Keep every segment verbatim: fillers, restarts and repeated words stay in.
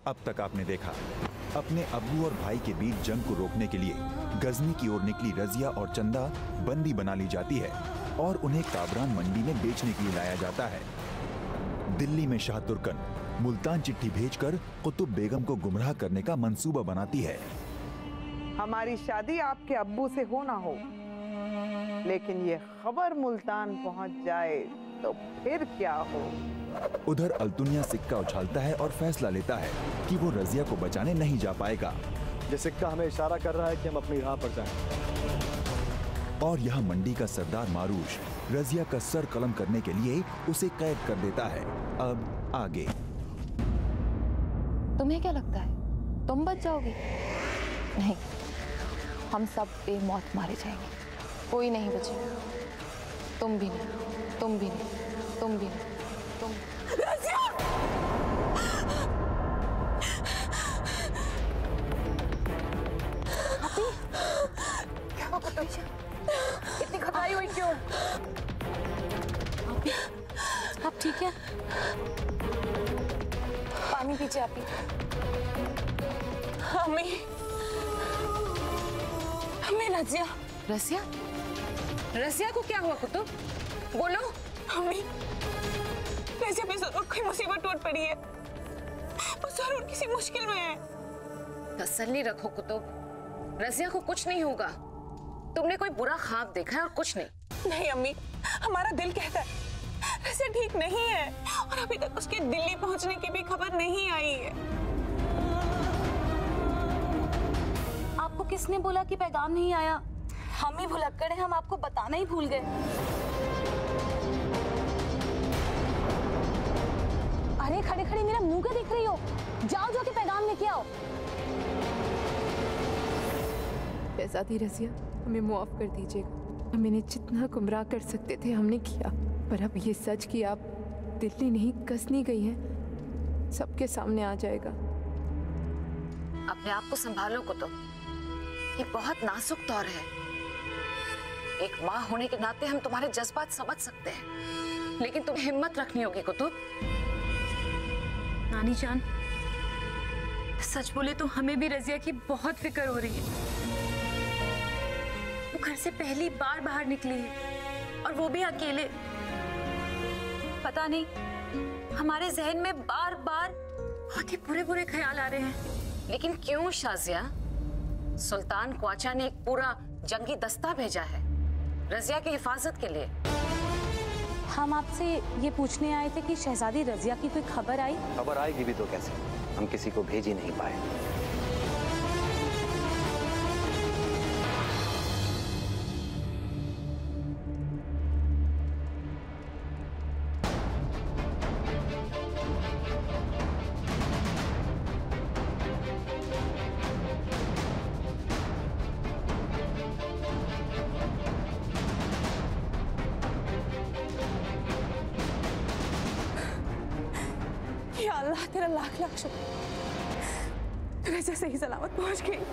अब तक आपने देखा, अपने अब्बू और भाई के बीच जंग को रोकने के लिए गजनी की ओर निकली रजिया और चंदा बंदी बना ली जाती है और उन्हें काबरान मंडी में बेचने के लिए लाया जाता है। दिल्ली में शाह तुर्कन मुल्तान चिट्ठी भेजकर कुतुब बेगम को गुमराह करने का मंसूबा बनाती है। हमारी शादी आपके अब्बू से हो ना हो, लेकिन ये खबर मुल्तान पहुंच जाए तो फिर क्या हो। उधर अल्तुनिया सिक्का उछालता है और फैसला लेता है कि वो रजिया को बचाने नहीं जा पाएगा। ये सिक्का हमें इशारा कर रहा है कि हम अपनी राह पर जाएं। और यहाँ मंडी का सरदार मारूश रजिया का सर कलम करने के लिए उसे कैद कर देता है। अब आगे। तुम्हें क्या लगता है तुम बच जाओगी? नहीं, हम सब बेमौत मारे जाएंगे, कोई नहीं बचेगा। तुम भी नहीं, तुम भी नहीं, तुम भी नहीं, तुम। क्या हुआ कुतुब? इतनी घबराई हुई क्यों? आप, आप ठीक है? पानी पीछे आप ही। हमें हमें रजिया रसिया रसिया को क्या हुआ कुतुब? बोलो। हमें रजिया पे जरूर कोई मुसीबत टूट पड़ी है, वो जरूर किसी मुश्किल में है। तसल्ली रखो कुतुब, रजिया को कुछ नहीं होगा। तुमने कोई बुरा ख्वाब देखा है और कुछ नहीं। नहीं अम्मी, हमारा दिल कहता है रजिया ठीक नहीं है और अभी तक उसके दिल्ली पहुंचने की भी खबर नहीं आई है। आपको किसने बोला कि पैगाम नहीं आया? हम ही भुलक्कड़ हैं, हम आपको बताना ही भूल गए। अरे खड़े खड़े मेरा मुंह क्या देख रही हो? जाओ जाके पैगाम लेके आओ। शहजादी रजिया, हमें मुआफ कर दीजिएगा। हम इन्हें जितना गुमराह कर सकते थे हमने किया, पर अब ये सच कि आप दिल्ली नहीं गजनी गई हैं सबके सामने आ जाएगा। अपने आप को संभालो कुतुब, ये बहुत नाजुक दौर है। एक माँ होने के नाते हम तुम्हारे जज्बात समझ सकते हैं, लेकिन तुम्हें हिम्मत रखनी होगी कुतुब। नानी जान, सच बोले तो हमें भी रजिया की बहुत फिक्र हो रही है। वो घर से पहली बार बाहर निकली है और वो भी अकेले। पता नहीं, हमारे जहन में बार बार बहुत ही बुरे बुरे ख्याल आ रहे हैं। लेकिन क्यों शाजिया? सुल्तान ख्वाजा ने एक पूरा जंगी दस्ता भेजा है रजिया की हिफाजत के लिए। हम आपसे ये पूछने आए थे कि शहजादी रजिया की कोई खबर आई? खबर आएगी भी तो कैसे, हम किसी को भेज ही नहीं पाए। या अल्लाह, तेरा लाख लाख शुक्र, तू ऐसे सही सलामत पहुंच गई।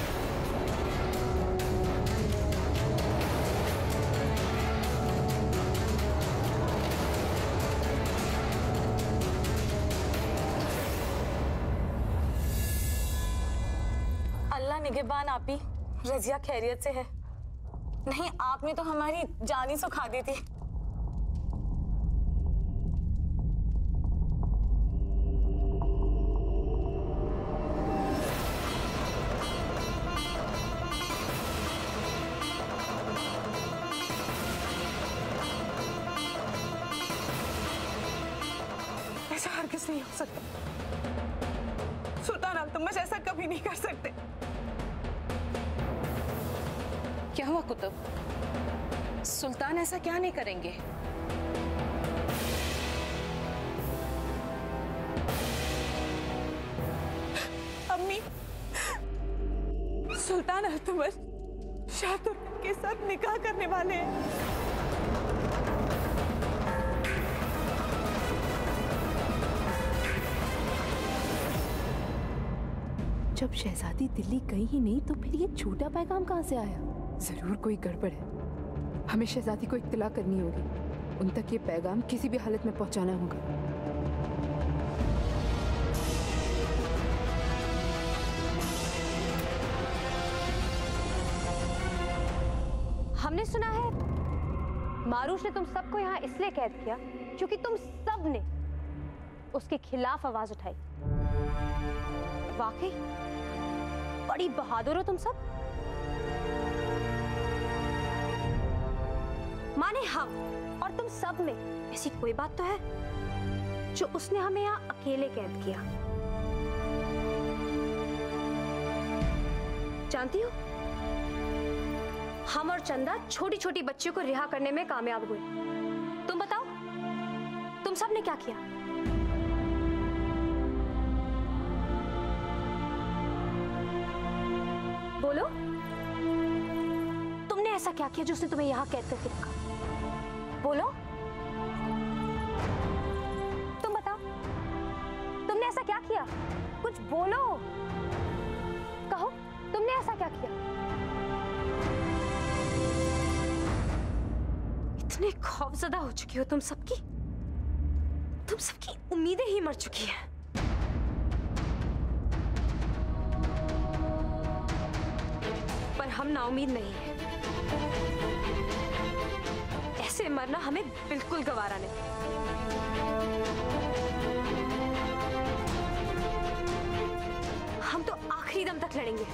अल्लाह निगहबान, आप ही रजिया खैरियत से है? नहीं, आपने तो हमारी जान ही सुखा दी थी। ऐसा हरगिज़ नहीं हो सकता सुल्तान, अब तुम मुझे ऐसा कभी नहीं कर सकते। क्या हुआ कुतुब? सुल्तान ऐसा क्या नहीं करेंगे? अम्मी, सुल्तान अल्तमश शाह तुर्क के साथ निकाह करने वाले हैं। जब शहजादी दिल्ली गई ही नहीं तो फिर ये झूठा पैगाम कहाँ से आया? जरूर कोई गड़बड़ है। हमें शहजादी को इत्तला करनी होगी, उन तक ये पैगाम किसी भी हालत में पहुंचाना होगा। हमने सुना है मारूश ने तुम सबको यहाँ इसलिए कैद किया क्योंकि तुम सब ने उसके खिलाफ आवाज उठाई। वाकई बड़ी बहादुर हो तुम सब। माने हम और तुम सब में ऐसी कोई बात तो है जो उसने हमें यहाँ अकेले कैद किया। जानती हो, हम और चंदा छोटी छोटी बच्चियों को रिहा करने में कामयाब हुए। तुम बताओ, तुम सब ने क्या किया? बोलो, तुमने ऐसा क्या किया जो उसने तुम्हें यहां कैद करके रखा? बोलो, तुम बताओ, तुमने ऐसा क्या किया? कुछ बोलो, कहो, तुमने ऐसा क्या किया? इतने खौफजदा हो चुकी हो तुम सबकी, तुम सबकी उम्मीदें ही मर चुकी हैं। पर हम नाउम्मीद नहीं हैं। ऐसे मरना हमें बिल्कुल गवारा नहीं। हम तो आखिरी दम तक लड़ेंगे।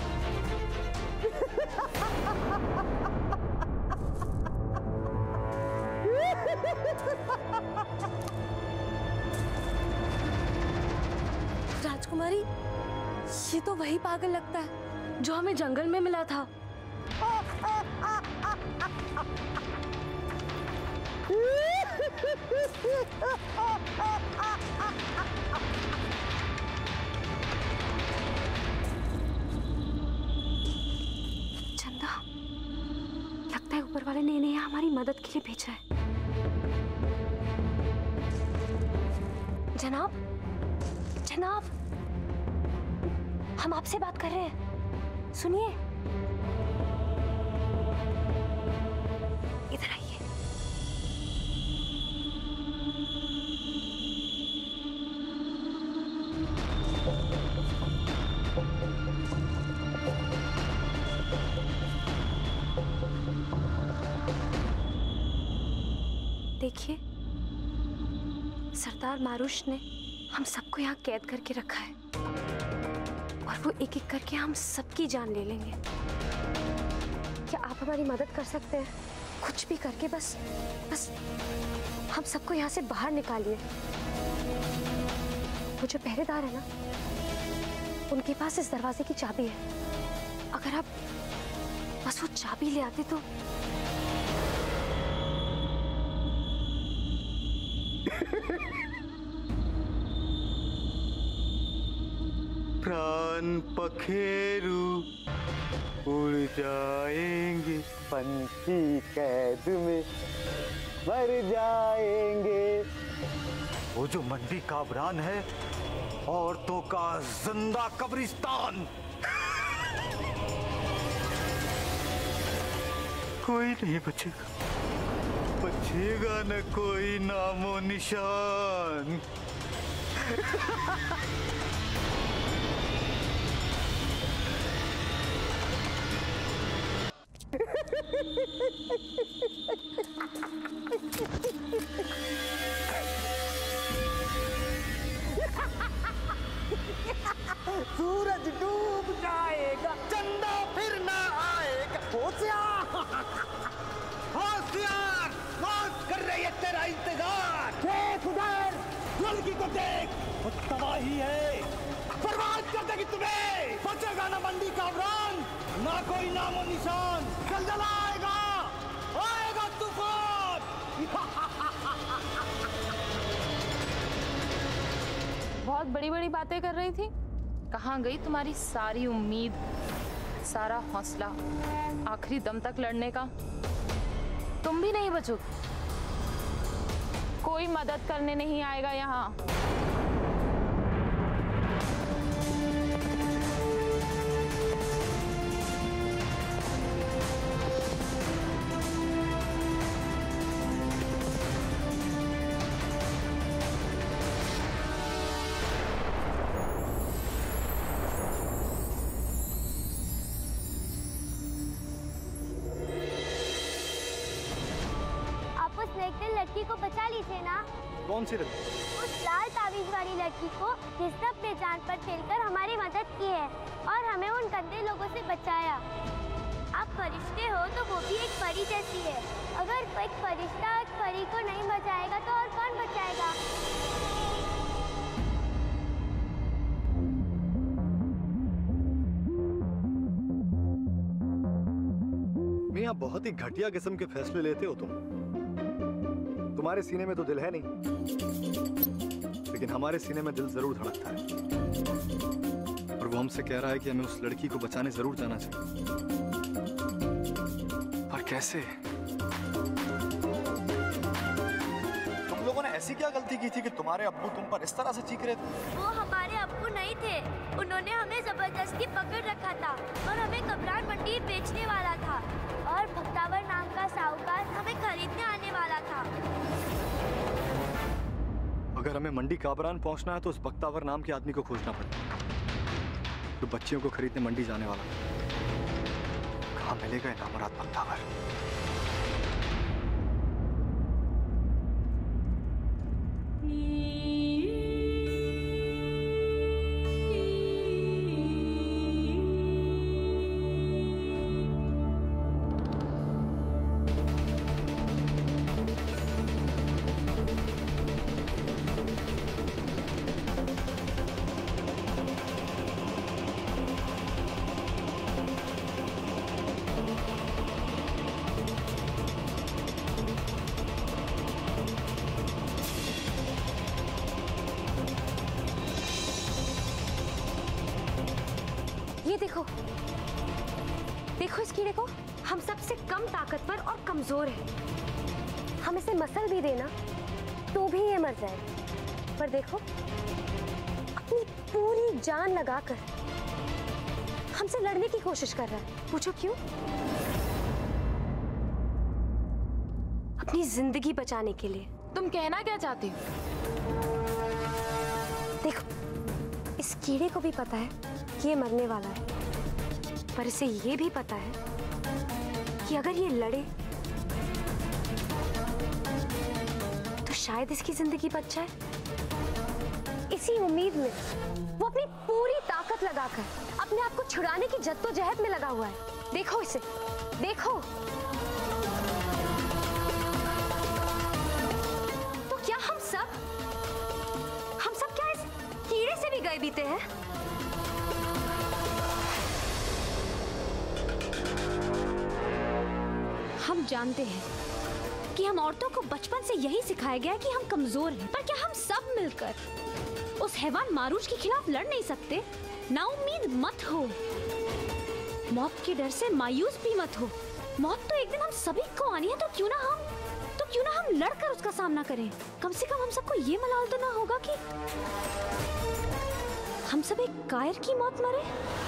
राजकुमारी, ये तो वही पागल लगता है जो हमें जंगल में मिला था। चंदा, लगता है ऊपर वाले ने इन्हें हमारी मदद के लिए भेजा है। जनाब, जनाब, हम आपसे बात कर रहे हैं, सुनिए। इधर आइए। देखिए, सरदार मारूश ने हम सबको यहाँ कैद करके रखा है और वो एक एक करके हम सबकी जान ले लेंगे। क्या आप हमारी मदद कर सकते हैं? कुछ भी करके बस बस हम सबको यहाँ से बाहर निकालिए। वो जो पहरेदार है ना, उनके पास इस दरवाजे की चाबी है। अगर आप बस वो चाबी ले आते तो। प्राण पखेरु उड़ जाएंगे, पंछी कैद में मर जाएंगे। वो जो मंडी काबरान है, औरतों का जिंदा कब्रिस्तान। कोई नहीं बचेगा, बचेगा न कोई नामो निशान। सूरज डूब जाएगा, चंदा फिर ना आएगा। होशियार, होशियार, मौत कर रही है तेरा इंतजार। देख उधर, लड़की को देख, वो तबाही है, बर्बाद कर देगी तुम्हें। बचेगा ना मंडी काबरान, ना कोई नामो निशान। जल्जला आएगा, आएगा तूफान। बहुत बड़ी बड़ी बातें कर रही थी, कहाँ गई तुम्हारी सारी उम्मीद, सारा हौसला, आखिरी दम तक लड़ने का? तुम भी नहीं बचोगे, कोई मदद करने नहीं आएगा यहाँ। लड़की को बचा लीजिए ना। कौन सी लड़की? उस लाल ताबीज वाली लड़की को जिसने अपने जान पर खेलकर हमारी मदद की है और हमें उन गंदे लोगों से बचाया। आप फरिश्ते हो तो वो भी एक परी जैसी है। अगर एक फरिश्ता एक परी को नहीं बचाएगा तो और कौन बचाएगा? मियां, बहुत ही घटिया किस्म के फैसले लेते हो तुम। तुम्हारे सीने में तो दिल है नहीं, लेकिन हमारे सीने में दिल जरूर धड़कता है। और वो हमसे कह रहा है कि हमें उस लड़की को बचाने जरूर जाना चाहिए। पर कैसे? तुम लोगों ने ऐसी क्या गलती की थी कि तुम्हारे अब्बू तुम पर इस तरह से चीख रहे थे? वो हमारे अब्बू नहीं थे। उन्होंने हमें जबरदस्ती पकड़ रखा था और हमें कब्रान मंडी बेचने वाला था और भक्तावर नाम का साहूकार हमें खरीदने आने वाला था। अगर हमें मंडी काबरान पहुंचना है तो उस बख्तावर नाम के आदमी को खोजना पड़ेगा, जो बच्चियों को खरीदने मंडी जाने वाला था। कहाँ मिलेगा ये नामुराद बख्तावर? ये देखो, देखो इस कीड़े को। हम सबसे कम ताकतवर और कमजोर है। हम इसे मसल भी देना तो भी ये मर जाए। पर देखो, अपनी पूरी जान लगाकर हमसे लड़ने की कोशिश कर रहा है। पूछो क्यों? अपनी जिंदगी बचाने के लिए। तुम कहना क्या चाहती हो? देखो, इस कीड़े को भी पता है कि ये मरने वाला है, पर इसे ये भी पता है कि अगर ये लड़े तो शायद इसकी जिंदगी बच जाए। इसी उम्मीद में वो अपनी पूरी ताकत लगाकर अपने आप को छुड़ाने की जद्दोजहद में लगा हुआ है। देखो इसे, देखो। तो क्या हम सब हम सब क्या इस कीड़े से भी गए बीते हैं? हम जानते हैं कि हम औरतों को बचपन से यही सिखाया गया है कि हम कमजोर हैं, पर क्या हम सब मिलकर उस हैवान मारूज के खिलाफ लड़ नहीं सकते? नाउम्मीद मत हो, मौत के डर से मायूस भी मत हो। मौत तो एक दिन हम सभी को आनी है, तो क्यों ना हम तो क्यों ना हम लड़कर उसका सामना करें। कम से कम हम सबको ये मलाल तो ना होगा कि हम सब एक कायर की मौत मरे।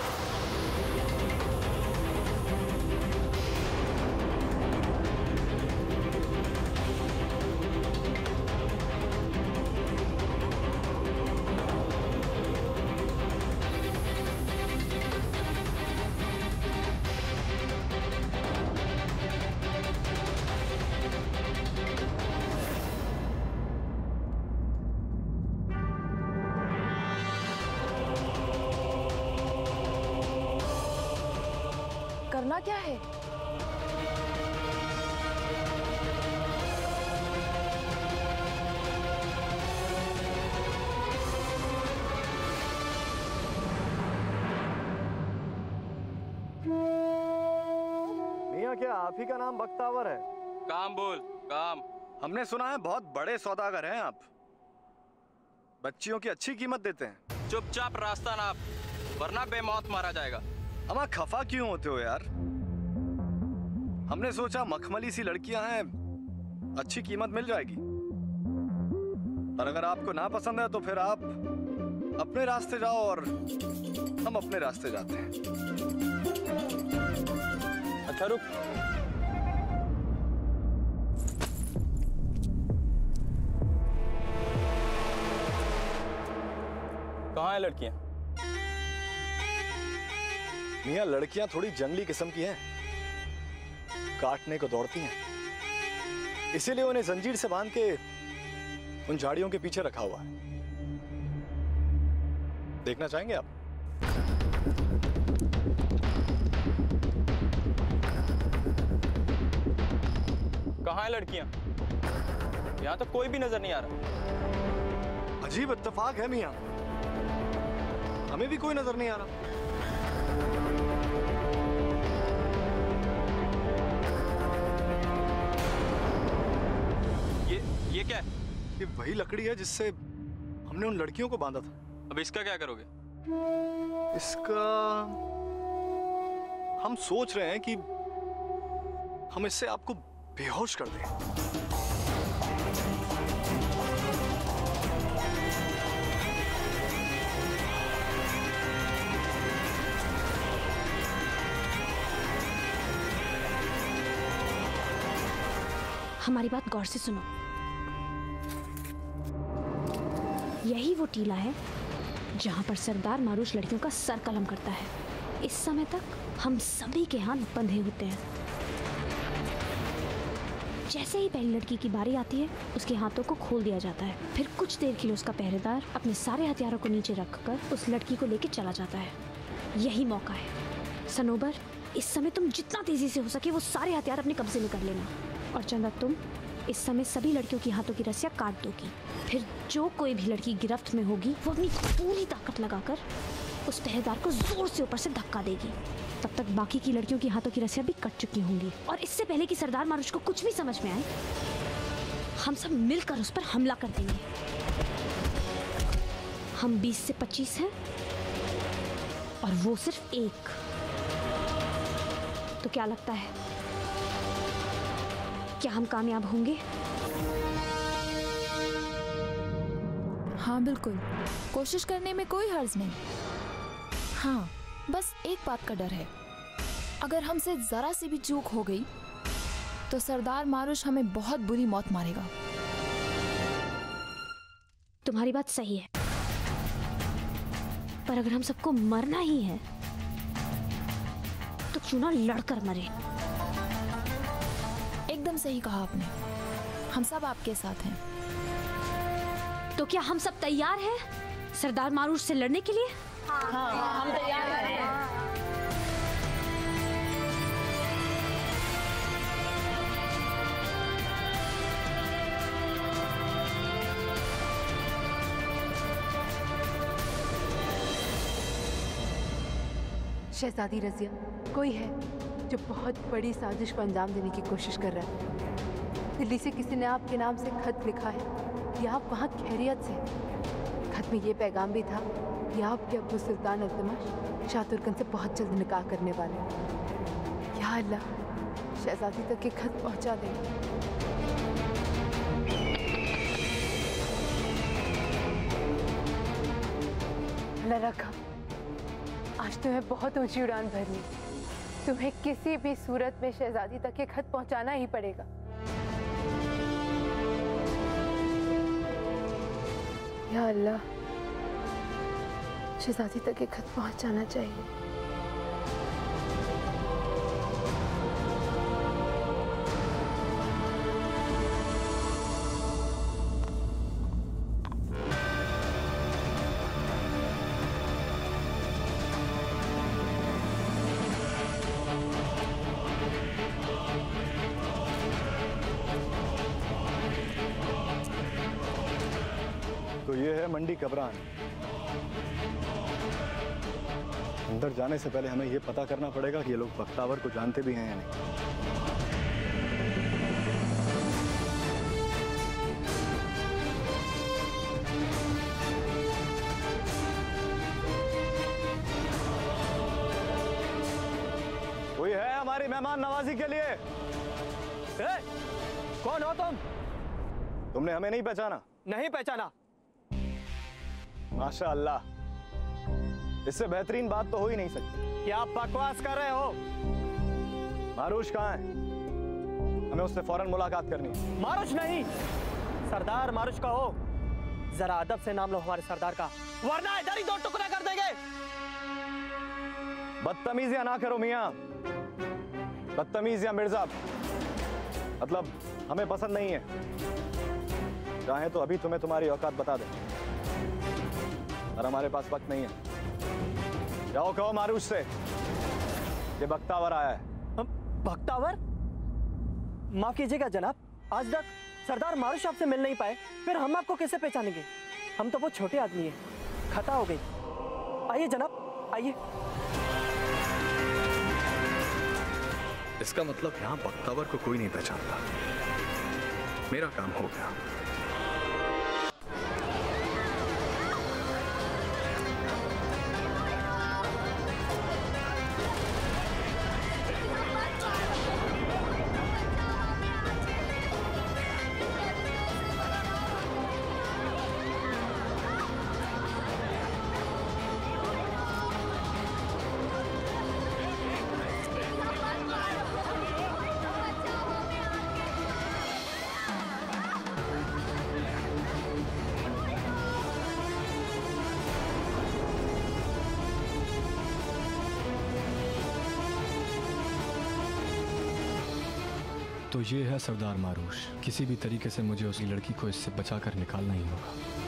करना क्या है? मियां, क्या आप ही का नाम बख्तावर है? काम बोल, काम। हमने सुना है बहुत बड़े सौदागर हैं आप। बच्चियों की अच्छी कीमत देते हैं। चुपचाप रास्ता नाप, वरना बेमौत मारा जाएगा। अमा, खफा क्यों होते हो यार? हमने सोचा मखमली सी लड़कियां हैं, अच्छी कीमत मिल जाएगी। पर अगर आपको ना पसंद है तो फिर आप अपने रास्ते जाओ और हम अपने रास्ते जाते हैं। अच्छा रुक। कहाँ है लड़कियां? मियां, लड़कियां थोड़ी जंगली किस्म की हैं, काटने को दौड़ती हैं। इसीलिए उन्हें जंजीर से बांध के उन झाड़ियों के पीछे रखा हुआ है। देखना चाहेंगे आप? कहाँ है लड़कियां? यहाँ तो कोई भी नजर नहीं आ रहा। अजीब इत्तेफाक है मियां, हमें भी कोई नजर नहीं आ रहा। ये ये क्या है? ये वही लकड़ी है जिससे हमने उन लड़कियों को बांधा था। अब इसका क्या करोगे? इसका हम सोच रहे हैं कि हम इससे आपको बेहोश कर दें। हमारी बात गौर से सुनो। यही वो टीला है जहां पर सरदार मारूश लड़कियों का सर कलम करता है। इस समय तक हम सभी के हाथ बंधे होते हैं। जैसे ही पहली लड़की की बारी आती है, उसके हाथों को खोल दिया जाता है। फिर कुछ देर के लिए उसका पहरेदार अपने सारे हथियारों को नीचे रखकर उस लड़की को लेकर चला जाता है। यही मौका है। सनोबर, इस समय तुम जितना तेजी से हो सके वो सारे हथियार अपने कब्जे में कर लेना। और चंदा, तुम इस समय सभी लड़कियों की हाथों की रस्सियां काट दोगी। फिर जो कोई भी लड़की गिरफ्त में होगी वो अपनी पूरी ताकत लगाकर उस पहरेदार को जोर से ऊपर से धक्का देगी। तब तक बाकी की लड़कियों की हाथों की रस्सियां भी कट चुकी होंगी। और इससे पहले कि सरदार मारूश को कुछ भी समझ में आए, हम सब मिलकर उस पर हमला कर देंगे। हम बीस से पच्चीस हैं और वो सिर्फ एक। तो क्या लगता है, क्या हम कामयाब होंगे? हाँ बिल्कुल, कोशिश करने में कोई हर्ज नहीं। हाँ, बस एक बात का डर है, अगर हमसे जरा सी भी चूक हो गई तो सरदार मारूश हमें बहुत बुरी मौत मारेगा। तुम्हारी बात सही है, पर अगर हम सबको मरना ही है तो क्यों ना लड़कर मरे। एकदम सही कहा आपने, हम सब आपके साथ हैं। तो क्या हम सब तैयार हैं सरदार मारूश से लड़ने के लिए? हाँ, हाँ, हम तैयार हैं। शहजादी रजिया, कोई है जो बहुत बड़ी साजिश को अंजाम देने की कोशिश कर रहा है। दिल्ली से किसी ने आपके नाम से खत लिखा है कि आप वहाँ खैरियत से। खत में ये पैगाम भी था कि आपके अब्बू सुल्तान अल्तमश शाह तुर्कन से बहुत जल्द निकाह करने वाले हैं। या अल्लाह, शहजादी तक ये खत पहुँचा दें। अल्लाह रखा, आज तुम्हें बहुत ऊंची उड़ान भरनी। तुम्हें किसी भी सूरत में शहजादी तक ये खत पहुंचाना ही पड़ेगा। या अल्लाह, शहजादी तक ये खत पहुंचाना चाहिए। तो ये है मंडी कबरान। अंदर जाने से पहले हमें ये पता करना पड़ेगा कि ये लोग बख्तावर को जानते भी हैं या नहीं। कोई है हमारी मेहमान नवाजी के लिए? ए, कौन हो तुम? तुमने हमें नहीं पहचाना? नहीं पहचाना। माशा अल्लाह, इससे बेहतरीन बात तो हो ही नहीं सकती। क्या आप बकवास कर रहे हो? मारूश कहाँ है? हमें उससे फौरन मुलाकात करनी है। मारूश नहीं, सरदार मारूश का हो। जरा अदब से नाम लो हमारे सरदार का, वरना इधर ही दो टुकड़ा कर देंगे। बदतमीजियां ना करो मियां, बदतमीजियां मिर्जा, मतलब हमें पसंद नहीं है। चाहे तो अभी तुम्हें तुम्हारी औकात बता दे, पर हमारे पास वक्त नहीं है। जाओ कहो मारूश से कि बख्तावर आया है। बख्तावर? माफ कीजिएगा जनाब, आज तक सरदार मारूश आपसे मिल नहीं पाए, फिर हम आपको कैसे पहचानेंगे? हम तो बहुत छोटे आदमी हैं, खता हो गई। आइए जनाब, आइए। इसका मतलब यहाँ बख्तावर को कोई नहीं पहचानता। मेरा काम हो गया। तो ये है सरदार मारूश। किसी भी तरीके से मुझे उस लड़की को इससे बचाकर निकालना ही होगा।